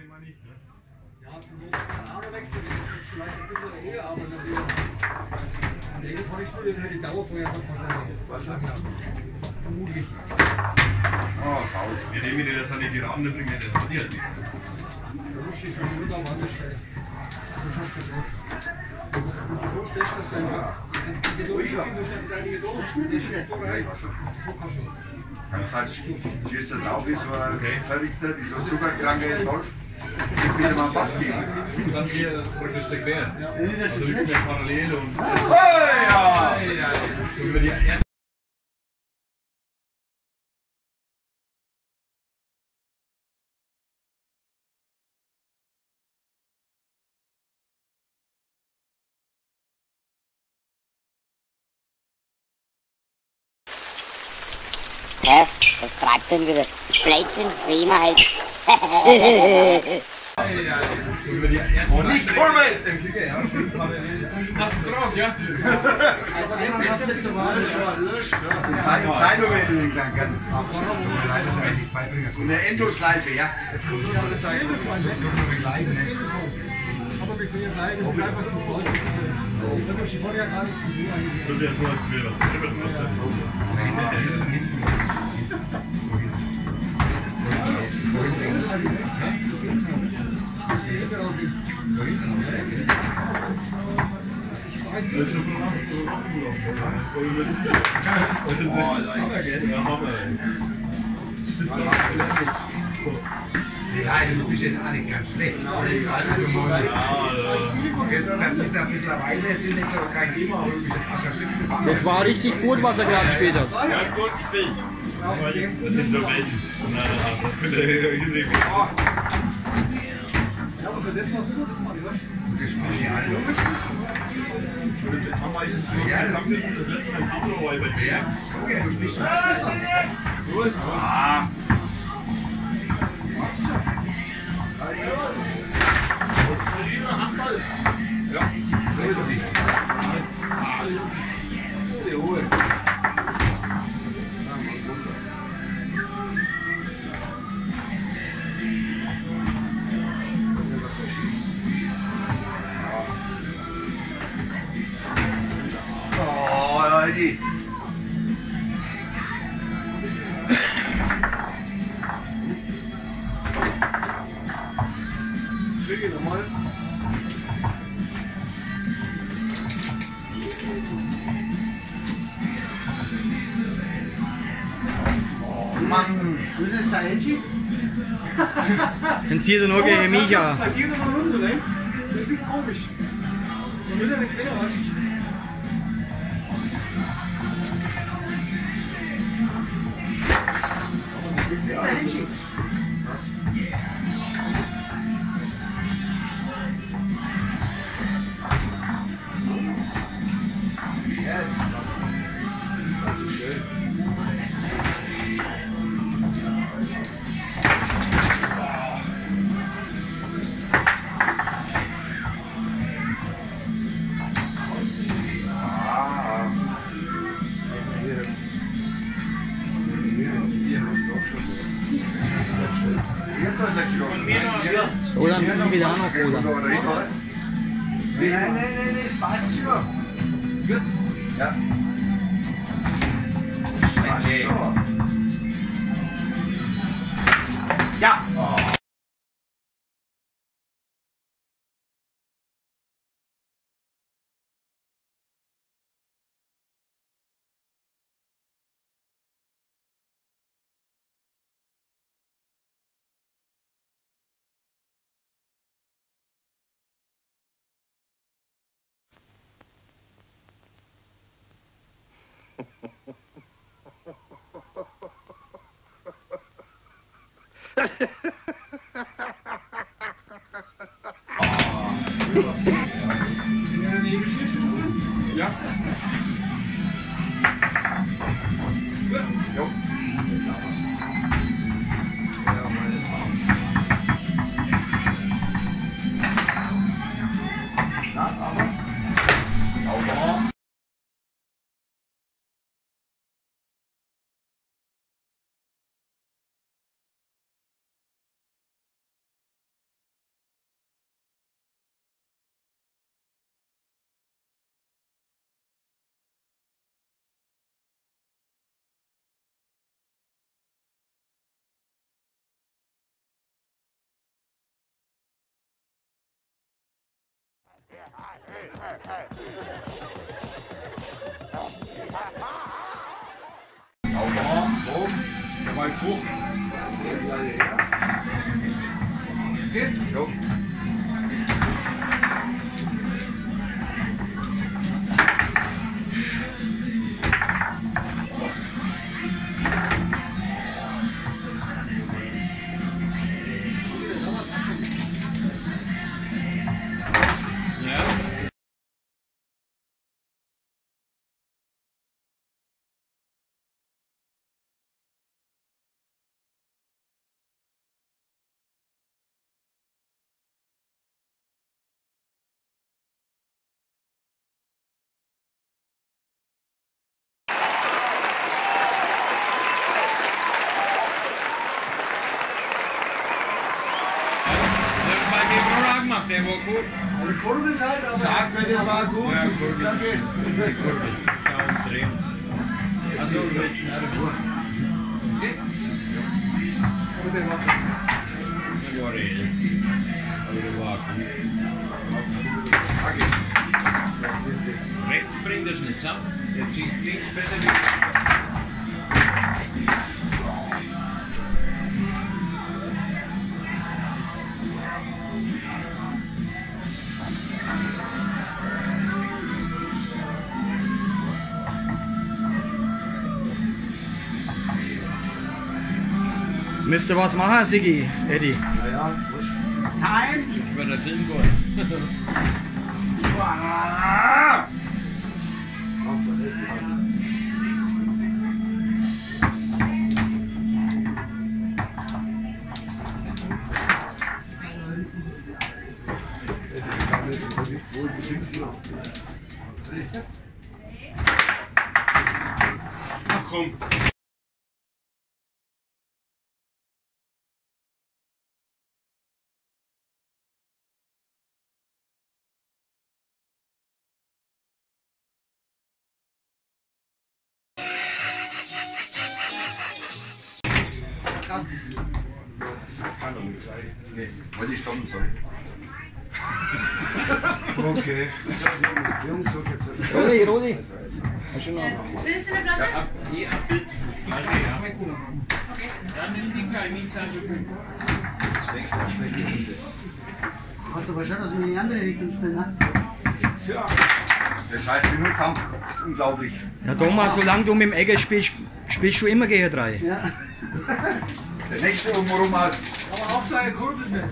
mal nicht. Ne? Ja, zum Not kann man auch noch wechseln. Jetzt vielleicht ein bisschen eher, aber dann wieder. An der Fahrradstuhl hätte die Dauerfeuer wahrscheinlich. Vermutlich. Oh, faul. Wir nehmen dir das an die Rande bringen, das hat die halt nichts. Da muss ich schon wieder auf andere Stelle. So schaust du das. So stehst du das einfach. Die durchziehen, du stehst da nicht durch. Die schießt da rein. So kannst du. Das heißt, schießt der Lauf wie so ein Verrückter, wie so ein zuckerkranker Wolf. Jetzt nicht mal einen Pass geben. Dann hier praktisch der Quer. Ja. Also du liegst mir parallel und Ja! über die erste. Ja, was treibt denn wieder? Blödsinn, wie immer halt. Über die erste. Und nicht Kurve! Im Kicker, ja, schön parallel. Das ist drauf, ja? Zeig nur, wenn du den kleinen kannst. Und eine Endoschleife, ja? Jetzt kommt unsere Zeit. Aber wir sehen gleich, das bleibt zu voll. Da muss ich vorher gar nicht zu tun. Das wäre so, als wäre was drin, was Ja, du bist jetzt auch nicht ganz schlecht. Das ist ein bisschen Weile, sind jetzt aber kein Thema, aber du bist jetzt auch schon schlimm. Das war richtig gut, was er gerade gespielt hat. Ja, gut gespielt. Aber das sind so Menschen. Das könnte ich hinkriegen. Ja, aber für das war super, das mache ich. Das spielst ja alle durch. Ja, das letzte Mal im Video, weil bei Ja, so ja, du spielst. Gut. Ah. Ja, so ist er nicht. Oh, Leute. Kriege nochmal. Mann. Wo ist jetzt der Angie? Dann zieht er nur gegen Micha. Bei dir nochmal runter, ne? Das ist komisch. Man will ja nicht länger, was? Das ist der Angie. Oder ein Milano Cola. Nein, es passt schon. Ja. Ja. Sauber, oben. Mal hoch. Geht? Jo. Ja. Gemacht, der war gut. Eine Kurbel halt, aber. Sag mir, der war gut. Ja, Das Kurbel. kann gehen. Kurbel. Ja, umdrehen. Also, na, der war. Aber der macht. Der war reell. Aber der war gut. Rechts bringt er es nicht zusammen. Der zieht links besser wie. Jetzt müsst ihr was machen, Sigi, Eddie. Naja, Time! Ich werde filmen wollen. Ach komm. kann doch nicht sein. Nee, wollte ich stoppen, sorry. Okay. Jungs, so geht's. Rudi, Rudi. Hast du noch? Willst du eine Flasche? Ab hier, ab Bild. Dann nimm die Kamintasche. Hast du wahrscheinlich, dass wir in die andere Richtung spielen, ne? Tja, das heißt, wir nur zusammen. Das ist unglaublich. Ja, Thomas, solange du mit dem Egger spielst, spielst du immer gegen 3. Ja. Der nächste irgendwo rum halt. Aber auch seine Kurbel nicht.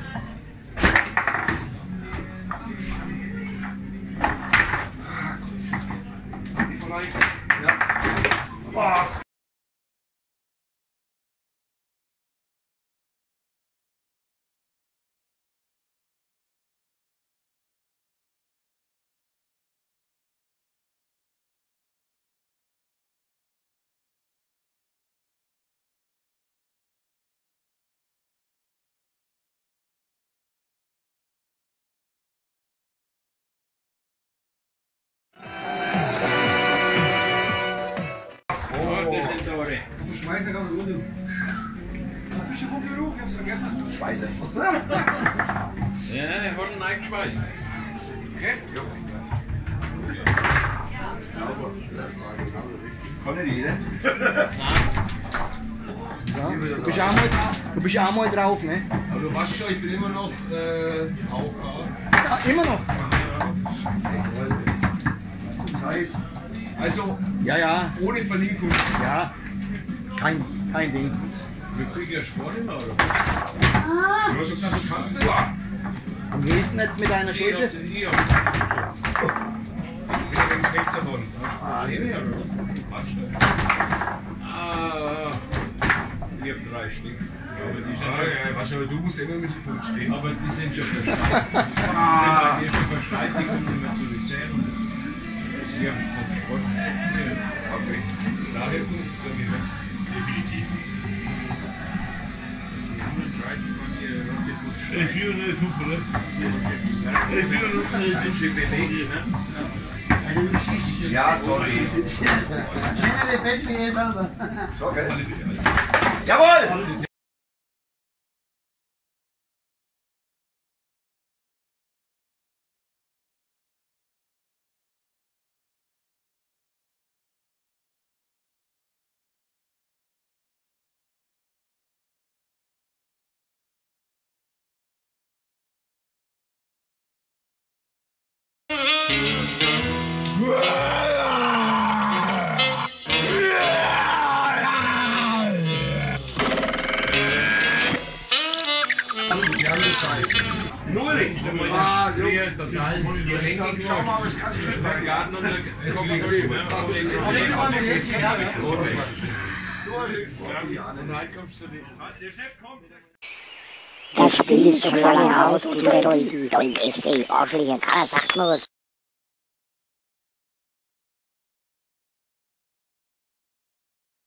Du schmeißt ja gar nicht runter. Was bist du vom Beruf? Ich hab's vergessen. Schweiße. Ja, der hat einen eingeschweißt. Okay? Jo. Kann nicht jeder. Ja, du bist auch mal drauf, ne? Aber du weißt schon, ich bin immer noch AOK. Ja, immer noch. Zeit. Also, Ja, ja, ohne Verlinkung. ja. Kein Ding. Wir kriegen ja Sport immer, oder? Du hast schon gesagt, du kannst nicht. Am nächsten jetzt mit deiner Schulter. Hier. Ich bin ein wenig schlechter geworden. Probleme, oder was? Quatsch, ne? Ich hab 3 Stück. Aber die sind schon, wahrscheinlich, du musst immer mit dem Punkt stehen. Aber die sind schon versteinigt. Die sind bei mir schon versteinigt, um nicht mehr zu bezahlen. Wir haben vom Sport. Okay. Daher kommst du bei mir weg. Definitiv. Ich führe eine super, ne? Ich führe eine GBB, ne? Also du schießt. Ja, sorry. Schneller besser wie er selber. So, gell? Jawohl! Null! Ah, Jungs, total. Wir denken, schau mal, was kannst du beim Garten und dann kommt man durch. Das Spiel ist schon lange aus, du toll, echt, ey, Arschlöcher, keiner sagt mir was.